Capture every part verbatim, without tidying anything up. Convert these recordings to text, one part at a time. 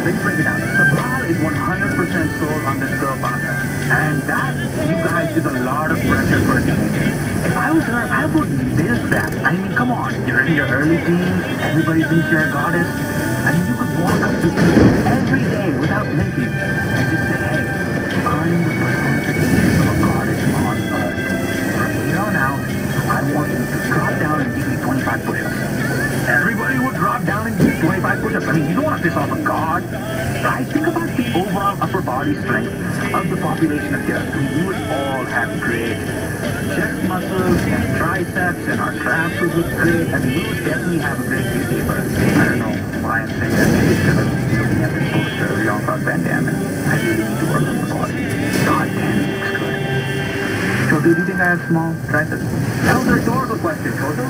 let me break it down. Sabal is one hundred percent sold on this girl, Baka. And that, you guys, is a lot of pressure for a teenager. If I was her, I would milk that. I mean, come on. You're in your early teens. Everybody thinks you're a goddess. I mean, you could walk up to people every day without thinking and just say, hey, I'm the personification of a goddess on earth. From here on out, I want you to drop down and give me twenty-five push-ups. Everybody would drop down and do twenty-five push-ups. I mean, you don't want to piss off a god, right? Think about the overall upper body strength of the population of Earth. We would all have great chest muscles and triceps, and our traps would look great. I mean, we would definitely have a great beauty, but I don't know why I'm saying that. Maybe it's because I'm looking at this poster of Jean-Claude Van Damme, and I really need to work on the body. God damn, it looks good. So, do you think I have small triceps? That was a rhetorical question, Toto.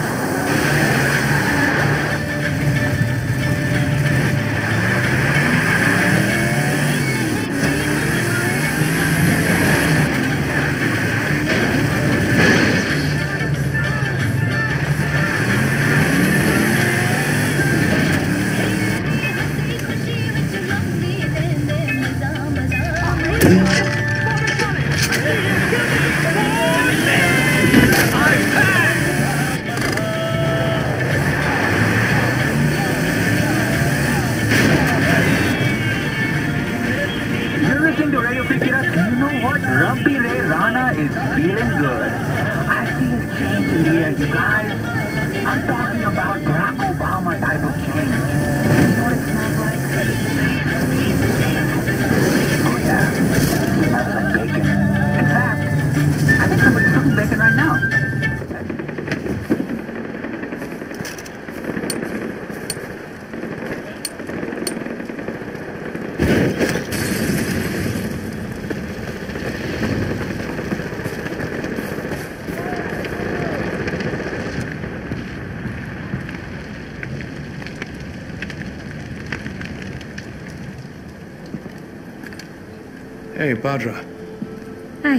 Hey, Bhadra. Hi.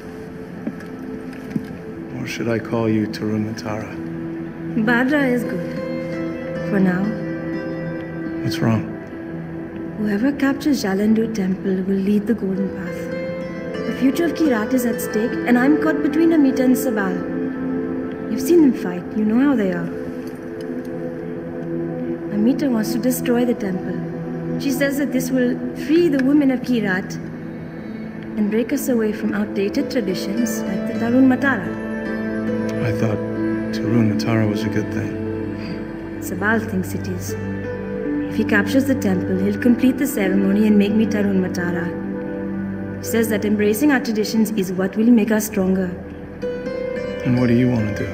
Or should I call you Tarun Matara? Bhadra is good. For now. What's wrong? Whoever captures Jalandur Temple will lead the Golden Path. The future of Kyrat is at stake, and I'm caught between Amita and Sabal. You've seen them fight. You know how they are. Amita wants to destroy the temple. She says that this will free the women of Kyrat and break us away from outdated traditions like the Tarun Matara. I thought Tarun Matara was a good thing. Sabal thinks it is. If he captures the temple, he'll complete the ceremony and make me Tarun Matara. He says that embracing our traditions is what will make us stronger. And what do you want to do?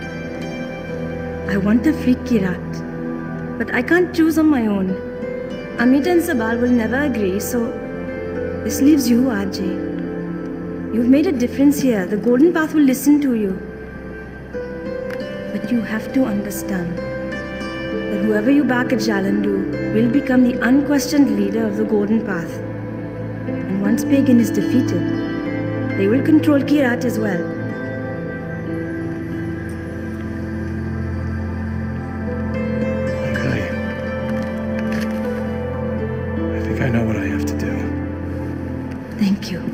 I want to free Kyrat, but I can't choose on my own. Amita and Sabal will never agree, so this leaves you, R J. You've made a difference here. The Golden Path will listen to you. But you have to understand that whoever you back at Jalandur will become the unquestioned leader of the Golden Path. And once Pagan is defeated, they will control Kyrat as well. Okay. I think I know what I have to do. Thank you.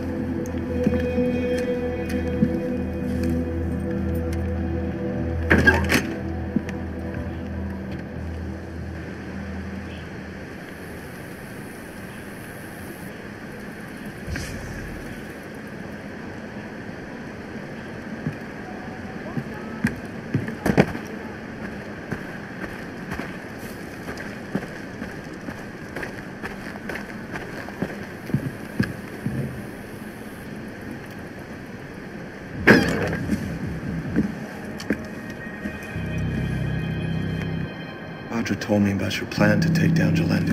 Bhadra told me about your plan to take down Jalandur.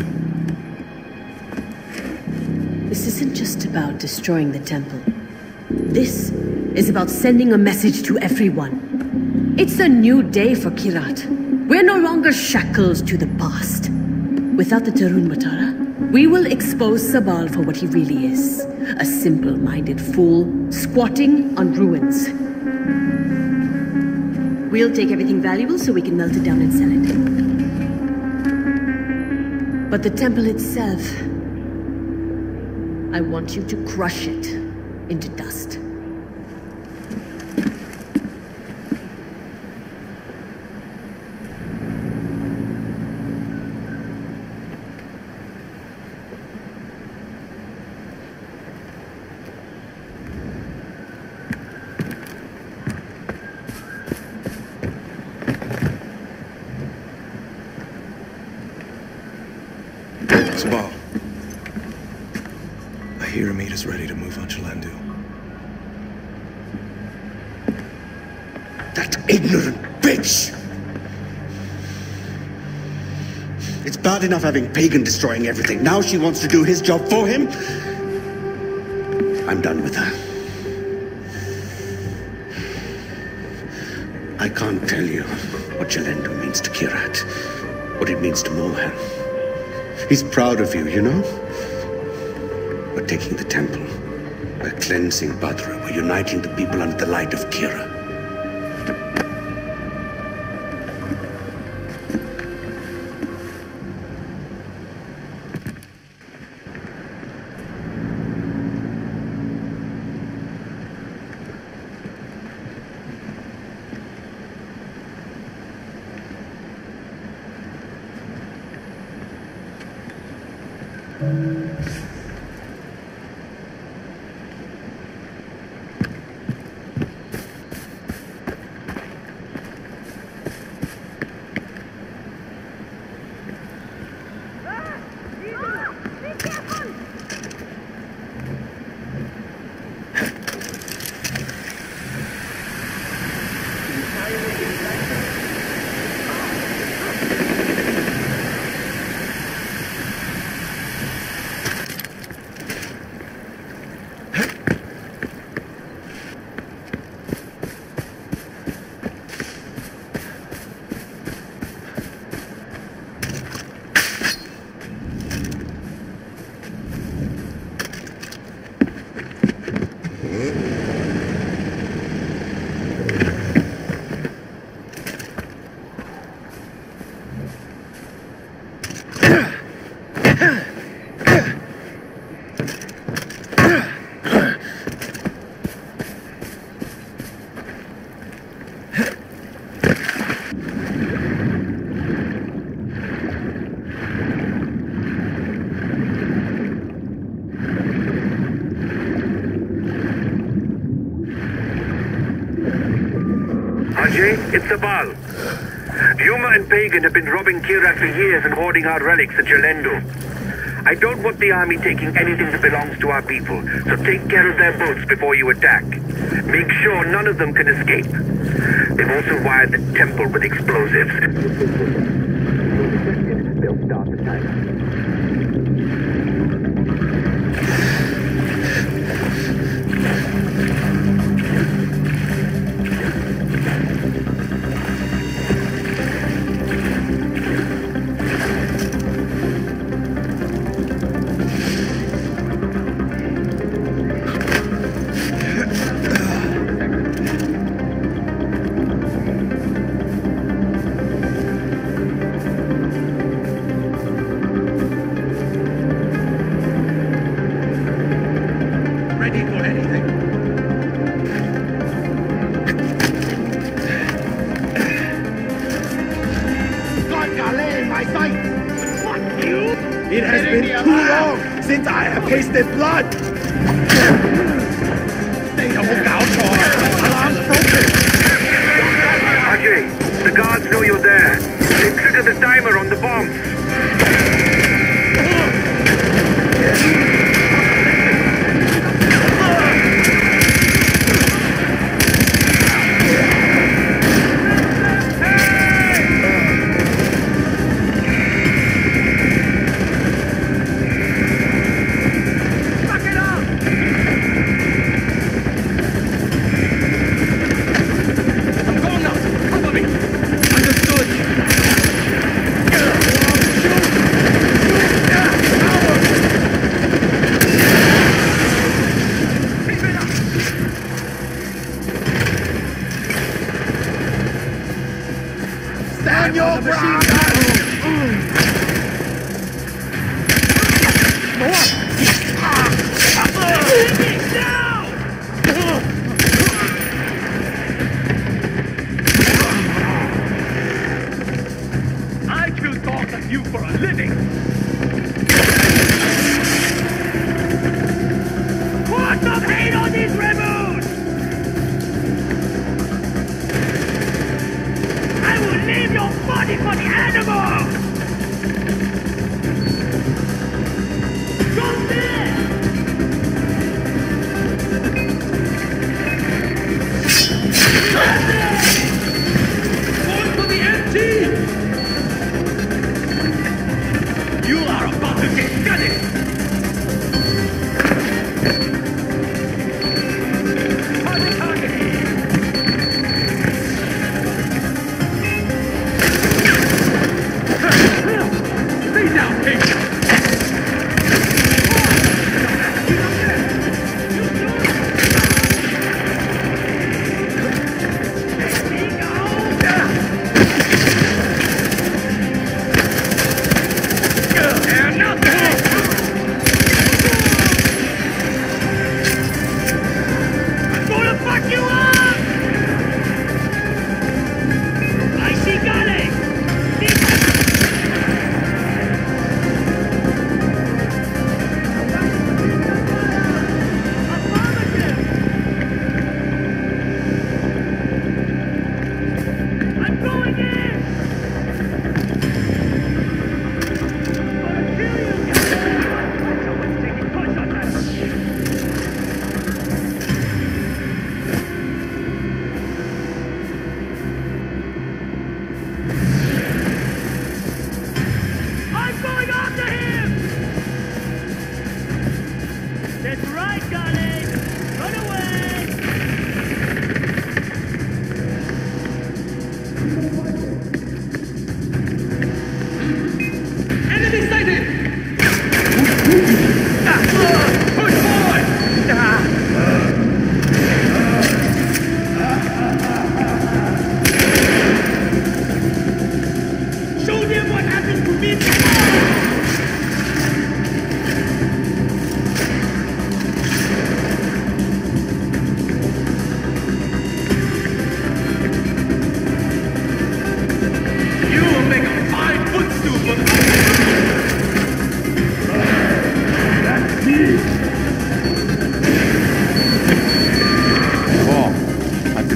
This isn't just about destroying the temple. This is about sending a message to everyone. It's a new day for Kyrat. We're no longer shackled to the past. Without the Tarun Matara, we will expose Sabal for what he really is. A simple-minded fool, squatting on ruins. We'll take everything valuable so we can melt it down and sell it. But the temple itself, I want you to crush it into dust. Sabal. I hear Amita's ready to move on Jalendu. That ignorant bitch! It's bad enough having Pagan destroying everything. Now she wants to do his job for him? I'm done with her. I can't tell you what Jalendu means to Kyrat, what it means to Mohan. He's proud of you, you know? We're taking the temple. We're cleansing Badra. We're uniting the people under the light of Kira. It's Sabal. Yuma and Pagan have been robbing Kyrat for years and hoarding our relics at Jalendu. I don't want the army taking anything that belongs to our people, so take care of their boats before you attack. Make sure none of them can escape. They've also wired the temple with explosives. They'll start the timer. It has been too long since I have tasted blood! Alarm's broken! Ajay, the guards know you're there. They trigger the timer on the bombs.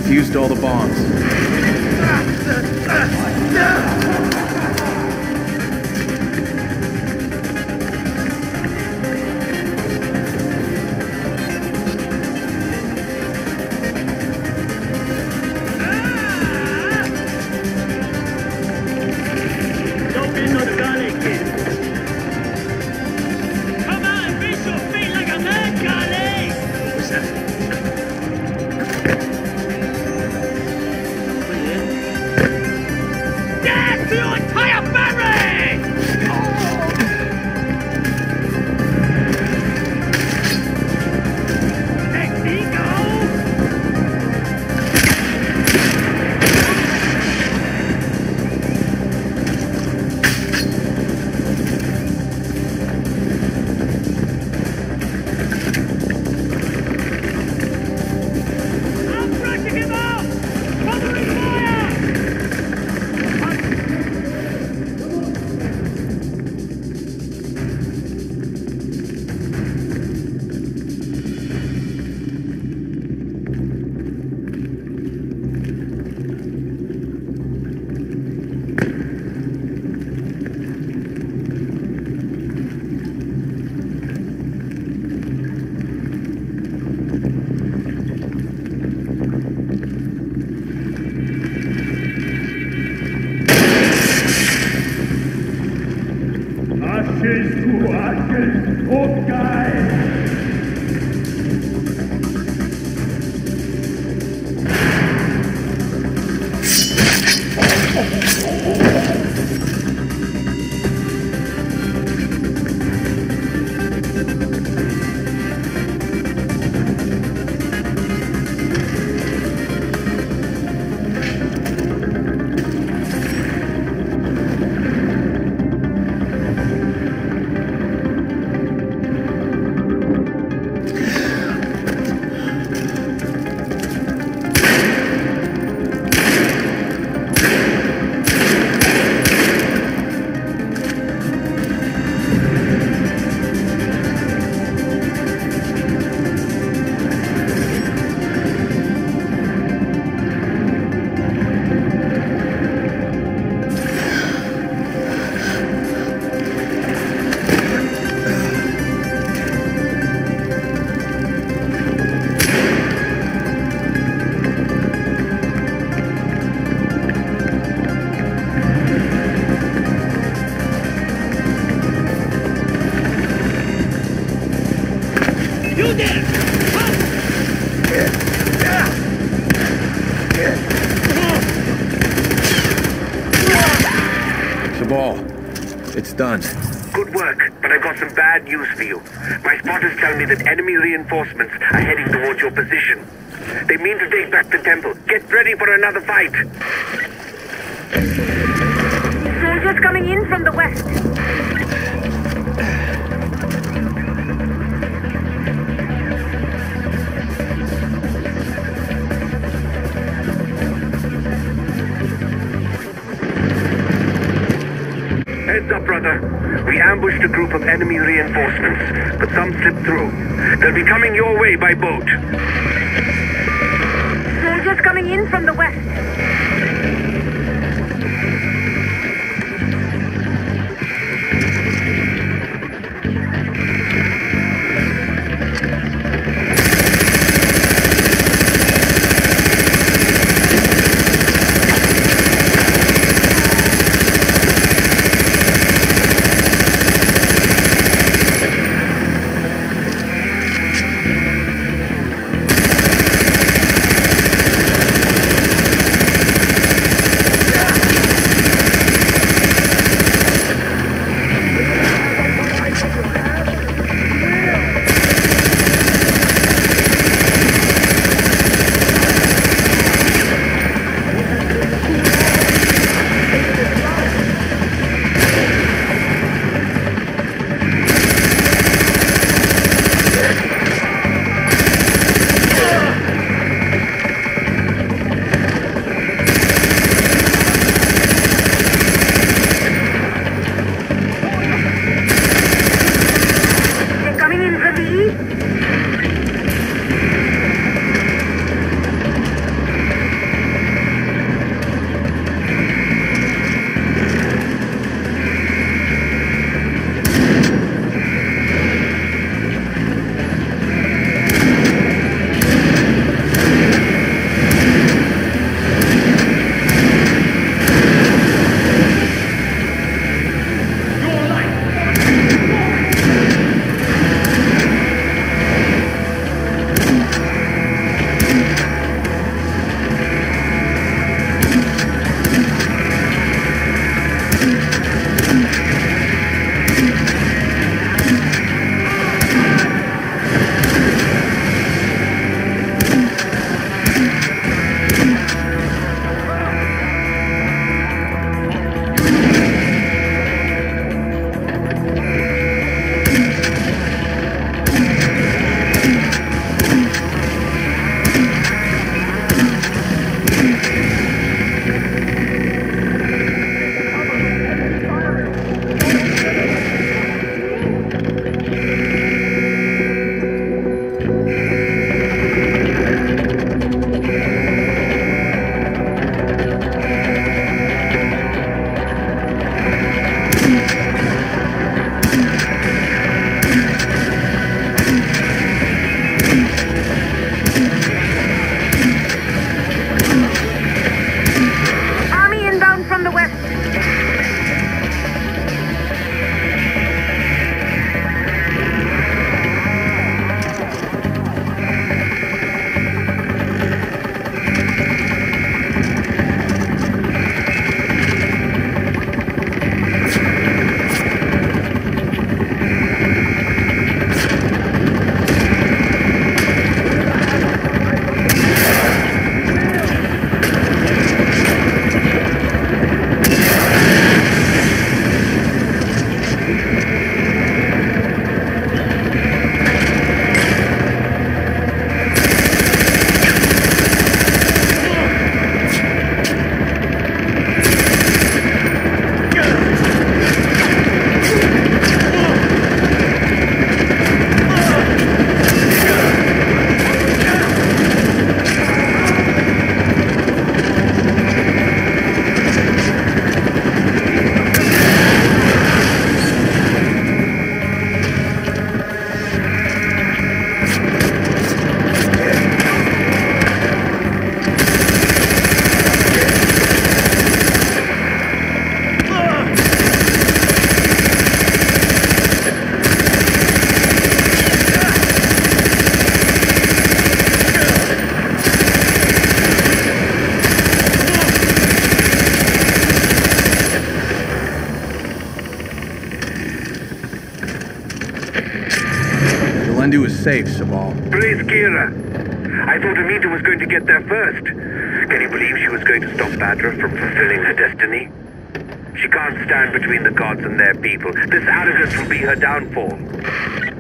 defused all the bombs. It's done. Good work, but I've got some bad news for you. My spotters tell me that enemy reinforcements are heading towards your position. They mean to take back the temple. Get ready for another fight. Soldiers coming in from the west. Heads up, brother. We ambushed a group of enemy reinforcements, but some slipped through. They'll be coming your way by boat. Soldiers coming in from the west. safe, Sabal. Praise Kira. I thought Amita was going to get there first. Can you believe she was going to stop Badra from fulfilling her destiny? She can't stand between the gods and their people. This arrogance will be her downfall.